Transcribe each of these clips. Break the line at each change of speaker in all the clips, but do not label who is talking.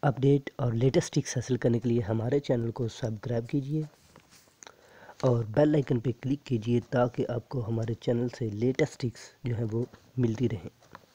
Update और latest tips हासिल करने के लिए हमारे चैनल को सब्सक्राइब कीजिए और बेल आइकन पर क्लिक कीजिए ताकि आपको हमारे चैनल से लेटेस्ट टिप्स जो है वो मिलती रहें।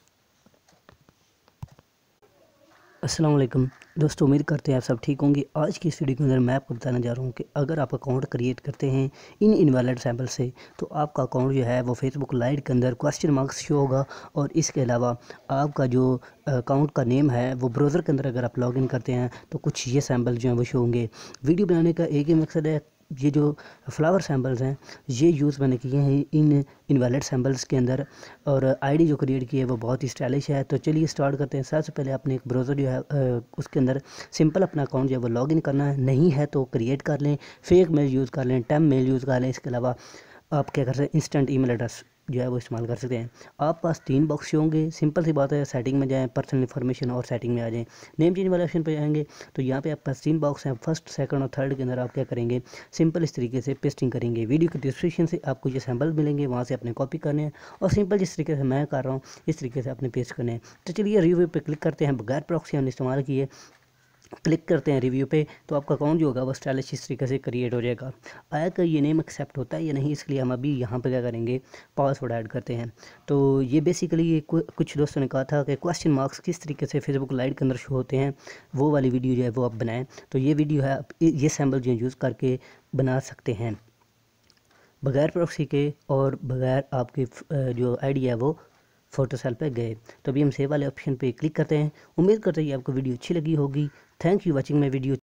अस्सलाम वालेकुम दोस्तों, उम्मीद करते हैं आप सब ठीक होंगे। आज की इस वीडियो के अंदर मैं आपको बताने जा रहा हूँ कि अगर आप अकाउंट क्रिएट करते हैं इन इनवैलिड सैंपल से तो आपका अकाउंट जो है वो फेसबुक लाइट के अंदर क्वेश्चन मार्क्स शो होगा। और इसके अलावा आपका जो अकाउंट का नेम है वो ब्राउज़र के अंदर अगर आप लॉगिन करते हैं तो कुछ ये सैंपल जो हैं वो शो होंगे। वीडियो बनाने का एक ही मकसद है, ये जो फ्लावर सैंपल्स हैं ये यूज़ मैंने किए हैं इन इनवैलिड सैंपल्स के अंदर, और आईडी जो क्रिएट की है वो बहुत ही स्टाइलिश है। तो चलिए स्टार्ट करते हैं। सबसे पहले अपने एक ब्राउज़र जो है उसके अंदर सिंपल अपना अकाउंट जो है वो लॉगिन करना है। नहीं है तो क्रिएट कर लें, फेक मेल यूज़ कर लें, टेम मेल यूज़ कर लें। इसके अलावा आप क्या कर सकते हैं, इंस्टेंट ईमेल एड्रेस जो है वो इस्तेमाल कर सकते हैं। आप पास 3 बॉक्स होंगे। सिंपल सी बात है, सेटिंग में जाएं, पर्सनल इन्फॉर्मेशन और सेटिंग में आ जाएं, नेम चेंज वाले ऑप्शन पे जाएंगे तो यहाँ पे आपके पास 3 बॉक्स हैं। फर्स्ट, सेकंड और थर्ड के अंदर आप क्या करेंगे, सिंपल इस तरीके से पेस्टिंग करेंगे। वीडियो के डिस्क्रिप्शन से आपको ये सैंपल मिलेंगे, वहाँ से आपने कॉपी करने हैं और सिंपल जिस तरीके से मैं कर रहा हूँ इस तरीके से आपने पेस्ट करने हैं। तो चलिए रिव्यू पे क्लिक करते हैं। बगैर प्रॉक्सी हमने इस्तेमाल किए, क्लिक करते हैं रिव्यू पे, तो आपका अकाउंट जो होगा वो स्टाइलिश इस तरीके से क्रिएट हो जाएगा। आया कि ये नेम एक्सेप्ट होता है या नहीं, इसके लिए हम अभी यहाँ पे क्या करेंगे, पासवर्ड ऐड करते हैं। तो ये बेसिकली ये कुछ दोस्तों ने कहा था कि क्वेश्चन मार्क्स किस तरीके से फेसबुक लाइट के अंदर शो होते हैं, वो वाली वीडियो जो है वो आप बनाएं। तो ये वीडियो है, आप ये सैम्पल जो यूज़ करके बना सकते हैं बगैर प्रॉक्सी के और बगैर आपकी जो आईडी है वो फ़ोटो सेल पे गए। तो अभी हम सेव वाले ऑप्शन पे क्लिक करते हैं। उम्मीद करते हैं कि आपको वीडियो अच्छी लगी होगी। Thank you watching my video.